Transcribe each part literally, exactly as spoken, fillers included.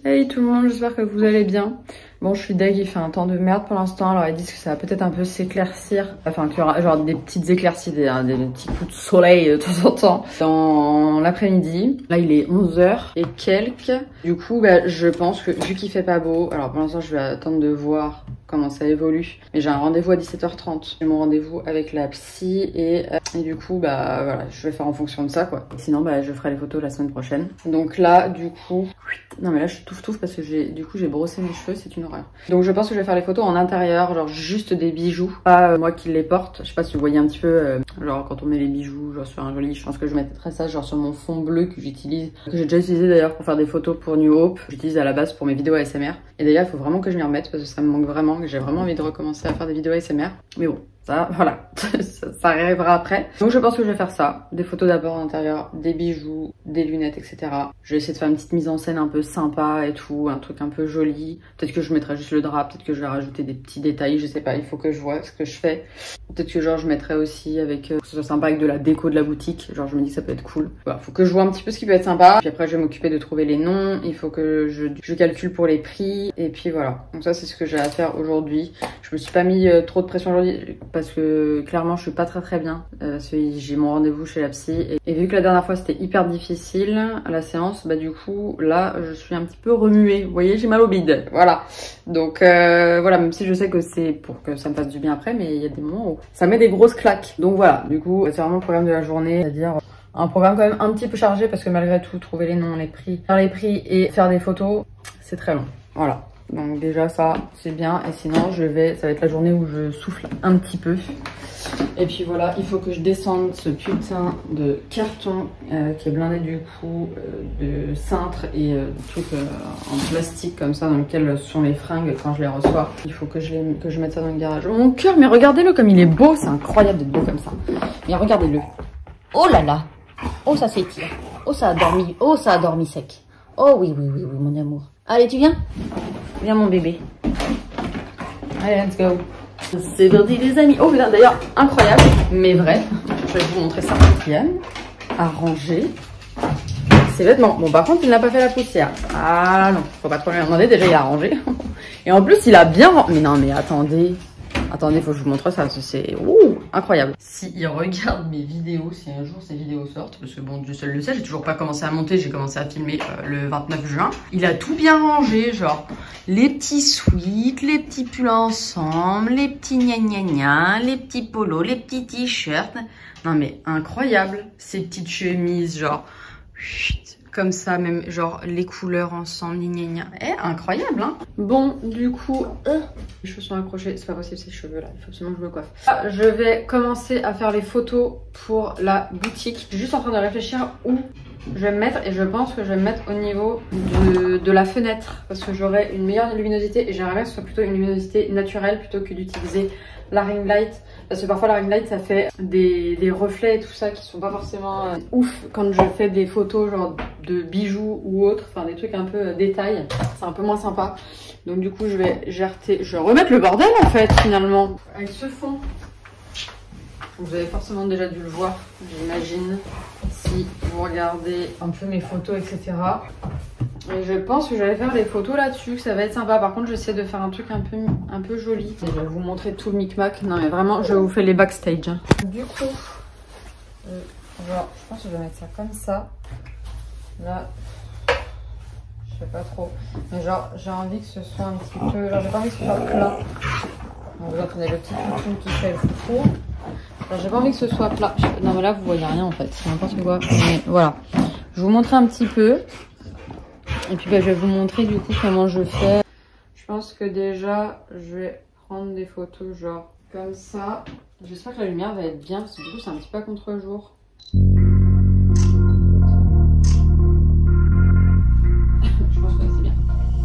Hey tout le monde, j'espère que vous allez bien. Bon, je suis deg, il fait un temps de merde pour l'instant, alors ils disent que ça va peut-être un peu s'éclaircir. Enfin, qu'il y aura genre des petites éclaircies, des, des petits coups de soleil de temps en temps dans l'après-midi. Là, il est onze heures et quelques. Du coup, bah, je pense que vu qu'il fait pas beau, alors pour l'instant, je vais attendre de voir comment ça évolue. Mais j'ai un rendez-vous à dix-sept heures trente. J'ai mon rendez-vous avec la psy et, euh, et du coup, bah voilà, je vais faire en fonction de ça, quoi. Sinon, bah je ferai les photos la semaine prochaine. Donc là, du coup, non mais là, je suis touffe touffe parce que j'ai, du coup, j'ai brossé mes cheveux, c'est une horreur. Donc je pense que je vais faire les photos en intérieur, genre juste des bijoux. Pas euh, moi qui les porte. Je sais pas si vous voyez un petit peu, euh, genre quand on met les bijoux, genre sur un joli, je pense que je mettrai ça genre sur mon fond bleu que j'utilise, que j'ai déjà utilisé d'ailleurs pour faire des photos pour New Hope. J'utilise à la base pour mes vidéos A S M R. Et d'ailleurs, il faut vraiment que je m'y remette parce que ça me manque vraiment. J'ai vraiment envie de recommencer à faire des vidéos A S M R. Mais bon, ça, voilà, ça, ça arrivera après. Donc je pense que je vais faire ça. Des photos d'abord à l'intérieur, des bijoux, des lunettes, et cetera. Je vais essayer de faire une petite mise en scène un peu sympa et tout, un truc un peu joli. Peut-être que je mettrai juste le drap, peut-être que je vais rajouter des petits détails, je sais pas, il faut que je vois ce que je fais. Peut-être que genre je mettrai aussi avec, euh, que ce soit sympa avec de la déco de la boutique. Genre je me dis que ça peut être cool. Voilà, faut que je vois un petit peu ce qui peut être sympa. Puis après je vais m'occuper de trouver les noms. Il faut que je, je calcule pour les prix. Et puis voilà. Donc ça c'est ce que j'ai à faire aujourd'hui. Je me suis pas mis euh, trop de pression aujourd'hui parce que clairement je suis pas très très bien. Euh, parce que j'ai mon rendez-vous chez la psy. Et, et vu que la dernière fois c'était hyper difficile à la séance, bah du coup là je suis un petit peu remuée. Vous voyez, j'ai mal au bide. Voilà. Donc euh, voilà, même si je sais que c'est pour que ça me fasse du bien après, mais il y a des moments où ça met des grosses claques. Donc voilà, du coup c'est vraiment le programme de la journée, c'est-à-dire un programme quand même un petit peu chargé parce que malgré tout, trouver les noms, les prix, faire les prix et faire des photos, c'est très long. Voilà. Donc déjà ça c'est bien, et sinon je vais, ça va être la journée où je souffle un petit peu. Et puis voilà, il faut que je descende ce putain de carton euh, qui est blindé du coup euh, de cintre et euh, de trucs euh, en plastique comme ça dans lequel sont les fringues quand je les reçois. Il faut que je, les, que je mette ça dans le garage. Mon cœur, mais regardez-le comme il est beau, c'est incroyable d'être beau comme ça. Mais regardez-le. Oh là là. Oh ça s'étire. Oh ça a dormi. Oh ça a dormi sec. Oh oui oui oui oui mon amour. Allez tu viens. Viens mon bébé. Allez let's go. C'est parti les amis. Oh putain, d'ailleurs incroyable mais vrai. Je vais vous montrer ça. Yann a rangé ses vêtements. Bon par contre il n'a pas fait la poussière. Ah non, faut pas trop lui demander, déjà il a rangé. Et en plus il a bien rangé. Mais non mais attendez. Attendez, faut que je vous montre ça, c'est incroyable. Si il regarde mes vidéos, si un jour ces vidéos sortent, parce que bon, Dieu seul le sait, j'ai toujours pas commencé à monter, j'ai commencé à filmer euh, le vingt-neuf juin. Il a tout bien rangé, genre les petits sweats, les petits pulls ensemble, les petits gna gna gna, les petits polos, les petits t-shirts. Non mais incroyable, ces petites chemises, genre comme ça, même genre les couleurs ensemble, gna gna. Eh, incroyable, hein. Bon, du coup, euh, les cheveux sont accrochés, c'est pas possible ces cheveux là, il faut absolument que je me coiffe. Ah, je vais commencer à faire les photos pour la boutique. Je suis juste en train de réfléchir où je vais me mettre, et je pense que je vais me mettre au niveau de, de la fenêtre parce que j'aurai une meilleure luminosité et j'aimerais bien que ce soit plutôt une luminosité naturelle plutôt que d'utiliser la ring light, parce que parfois la ring light ça fait des, des reflets et tout ça qui sont pas forcément euh, ouf quand je fais des photos genre de bijoux ou autre, enfin des trucs un peu euh, détails, c'est un peu moins sympa. Donc du coup je vais gerter, je vais remettre le bordel en fait finalement avec ce fond. Vous avez forcément déjà dû le voir, j'imagine, si vous regardez un peu mes photos, et cetera. Et je pense que je vais faire des photos là-dessus, que ça va être sympa. Par contre, j'essaie de faire un truc un peu, un peu joli. Et je vais vous montrer tout le micmac. Non mais vraiment, je vous fais les backstage. Du coup, euh, genre, je pense que je vais mettre ça comme ça. Là, je sais pas trop. Mais genre, j'ai envie que ce soit un petit peu... Genre, j'ai pas envie que ce soit plat. Donc vous entendez le petit poutou qui fait le foufou. J'ai pas envie que ce soit plat. Non mais là vous voyez rien en fait, c'est n'importe quoi. Mais voilà. Je vais vous montrer un petit peu. Et puis bah, je vais vous montrer du coup comment je fais. Je pense que déjà je vais prendre des photos genre comme ça. J'espère que la lumière va être bien parce que du coup c'est un petit peu à contre-jour. Je pense que c'est bien.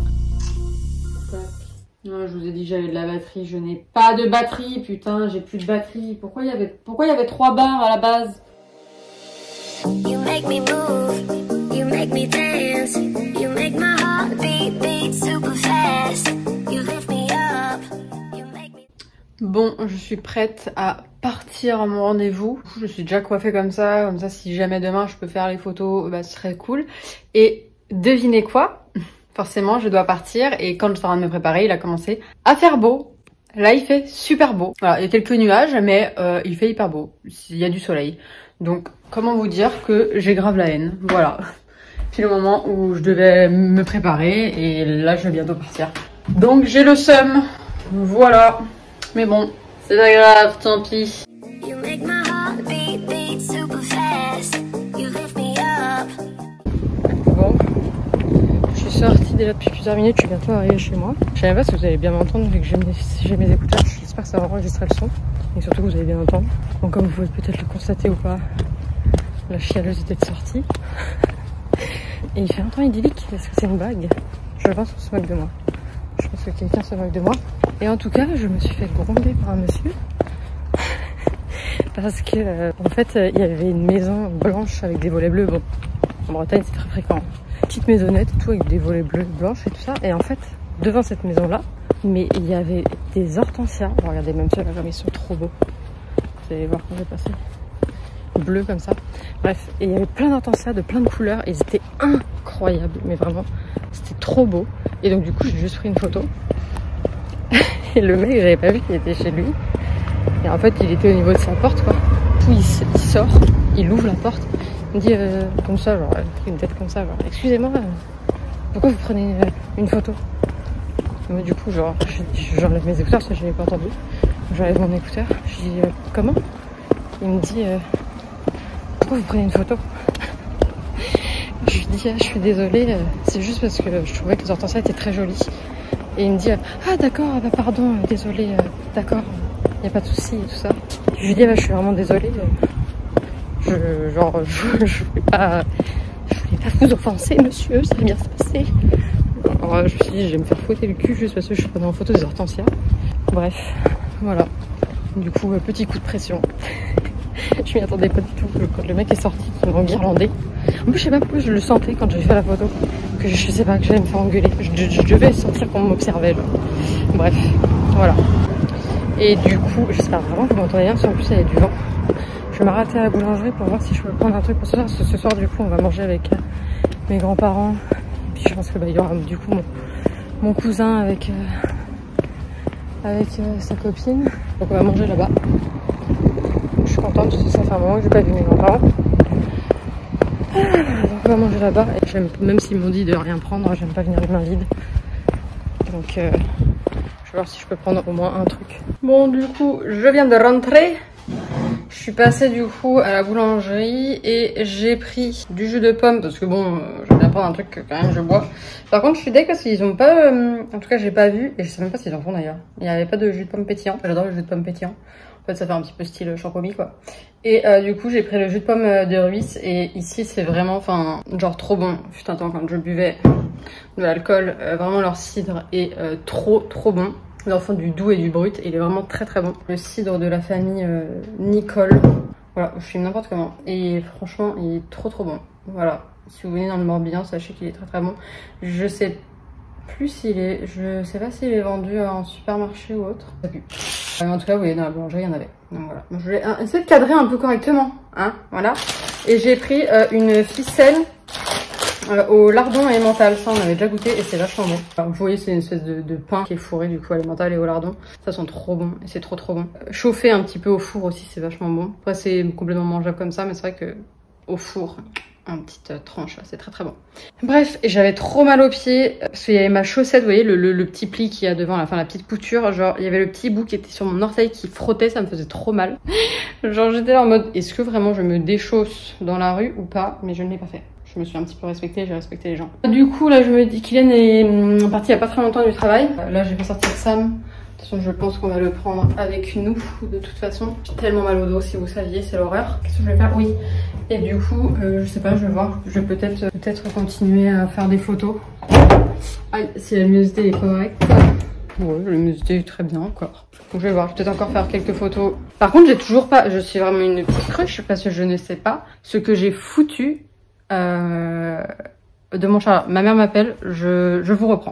Non, je vous ai dit que j'avais de la batterie, je n'ai pas de batterie, putain, j'ai plus de batterie. Pourquoi il y avait, pourquoi il y avait trois barres à la base? You make me move, you make me dance, you make my heart beat, beat super fast, you lift me up, you make me... Bon, je suis prête à partir à mon rendez-vous. Je suis déjà coiffée comme ça, comme ça si jamais demain je peux faire les photos, bah ce serait cool. Et devinez quoi? forcément je dois partir et quand je suis en train de me préparer, il a commencé à faire beau. Là il fait super beau. Voilà, il y a quelques nuages mais euh, il fait hyper beau. Il y a du soleil. Donc comment vous dire que j'ai grave la haine. Voilà. C'est le moment où je devais me préparer et là je vais bientôt partir. Donc j'ai le seum. Voilà. Mais bon, c'est pas grave, tant pis. Bon, je suis sortie déjà depuis plusieurs minutes, je suis bientôt arrivée chez moi. Je sais pas si vous allez bien m'entendre vu que j'ai mes, mes écouteurs. J'espère que ça va enregistrer le son et surtout que vous allez bien entendre. Donc comme vous pouvez peut-être le constater ou pas, la chialeuse était de sortie. Et il fait un temps idyllique. Est-ce que c'est une blague? Je pense qu'on se moque de moi. Je pense que quelqu'un se moque de moi. Et en tout cas, je me suis fait gronder par un monsieur. Parce que, euh, en fait, euh, il y avait une maison blanche avec des volets bleus. Bon, en Bretagne, c'est très fréquent. Petite maisonnette et tout, avec des volets bleus, blanches et tout ça. Et en fait, devant cette maison-là, mais il y avait des hortensias. Bon, regardez, même ceux-là, comme ils sont trop beaux. Vous allez voir quand je vais passer. Bleu comme ça. Bref, et il y avait plein d'hortensias de plein de couleurs. Et ils étaient incroyables. Mais vraiment, c'était trop beau. Et donc, du coup, j'ai juste pris une photo. Et le mec, j'avais pas vu qu'il était chez lui. Et en fait, il était au niveau de sa porte, quoi. Puis il, il sort, il ouvre la porte, il me dit euh, comme ça, genre, une tête comme ça, genre, excusez-moi, euh, pourquoi vous prenez une, une photo? Et moi, du coup, genre, j'enlève mes écouteurs parce que je n'ai pas entendu. J'enlève mon écouteur, je dis euh, comment? Il me dit euh, pourquoi vous prenez une photo? Je lui dis ah, je suis désolée, euh, c'est juste parce que je trouvais que les hortensias étaient très jolies. Et il me dit ah d'accord, bah pardon, euh, désolée, euh, d'accord, il n'y a pas de souci et tout ça. Je lui dis bah, je suis vraiment désolée, je, genre je, je voulais pas, je voulais pas vous offenser monsieur, ça va bien se passer. Alors je me suis dit je vais me faire fouetter le cul juste parce que je prenais en photo des hortensias. Bref, voilà. Du coup euh, petit coup de pression. Je m'y attendais pas du tout quand le mec est sorti, qu'il m'enguirlandait. En plus je sais pas pourquoi je le sentais quand j'ai fait la photo. Que je sais pas, que j'allais me faire engueuler. Je, je, je devais sentir qu'on m'observait. Bref, voilà. Et du coup, j'espère vraiment que vous m'entendez bien, parce qu'en plus il y a du vent. Je vais m'arrêter à la boulangerie pour voir si je peux prendre un truc pour ce soir. Parce que ce soir, du coup, on va manger avec euh, mes grands-parents. Et puis je pense que bah, il y aura du coup mon, mon cousin avec, euh, avec euh, sa copine. Donc on va manger là-bas. Je suis contente, parce que ça fait un moment que j'ai pas vu mes grands-parents. Donc on va manger là-bas. Et même s'ils m'ont dit de rien prendre, j'aime pas venir les mains vides. Donc euh, je vais voir si je peux prendre au moins un truc. Bon, du coup, je viens de rentrer. Je suis passée du coup à la boulangerie et j'ai pris du jus de pomme parce que bon, euh, j'aime bien prendre un truc que quand même je bois. Par contre, je suis deg parce qu'ils ont pas, euh, en tout cas, j'ai pas vu et je sais même pas s'ils en font d'ailleurs. Il n'y avait pas de jus de pomme pétillant. J'adore le jus de pomme pétillant. En fait, ça fait un petit peu style champomis quoi. Et euh, du coup, j'ai pris le jus de pomme de Ruisse et ici, c'est vraiment, enfin, genre trop bon. Putain, attends, quand je buvais de l'alcool, euh, vraiment leur cidre est euh, trop, trop bon. Ils en font du doux et du brut et il est vraiment très très bon. Le cidre de la famille euh, Nicole. Voilà, je filme n'importe comment. Et franchement, il est trop trop bon. Voilà, si vous venez dans le Morbihan, sachez qu'il est très très bon. Je sais plus s'il est, je sais pas s'il est vendu en supermarché ou autre. Euh, en tout cas, vous voyez, dans la boulangerie, il y en avait. Donc voilà, je vais essayer de cadrer un peu correctement, hein, voilà. Et j'ai pris euh, une ficelle euh, au lardon et mental. Ça, on avait déjà goûté et c'est vachement bon. Alors, vous voyez, c'est une espèce de, de pain qui est fourré du coup à l'emmental et au lardon. Ça sent trop bon et c'est trop trop bon. Euh, chauffé un petit peu au four aussi, c'est vachement bon. Après, c'est complètement mangeable comme ça, mais c'est vrai que au four, une petite tranche, c'est très très bon. Bref, et j'avais trop mal aux pieds parce qu'il y avait ma chaussette, vous voyez, le, le, le petit pli qu'il y a devant, la, enfin la petite couture, genre il y avait le petit bout qui était sur mon orteil qui frottait, ça me faisait trop mal. Genre j'étais en mode, est-ce que vraiment je me déchausse dans la rue ou pas? Mais je ne l'ai pas fait. Je me suis un petit peu respectée, j'ai respecté les gens. Du coup là je me dis, Kylian est parti il y a pas très longtemps du travail. Là j'ai fait sortir Sam. De toute façon, je pense qu'on va le prendre avec nous, de toute façon. J'ai tellement mal au dos, si vous saviez, c'est l'horreur. Qu'est-ce que je vais faire? Oui. Et du coup, euh, je sais pas, je vais voir. Je vais peut-être peut-être continuer à faire des photos. Ah, si la luminosité est correcte. Ouais, la luminosité est très bien encore. Donc je vais voir, je vais peut-être encore faire quelques photos. Par contre, j'ai toujours pas, je suis vraiment une petite cruche parce que je ne sais pas ce que j'ai foutu euh, de mon chat. Ma mère m'appelle, je, je vous reprends.